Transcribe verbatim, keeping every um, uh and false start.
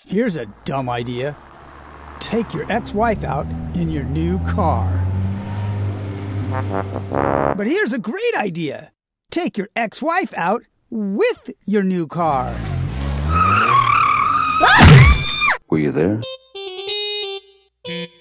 Here's a dumb idea. Take your ex-wife out in your new car. But here's a great idea. Take your ex-wife out with your new car. Were you there?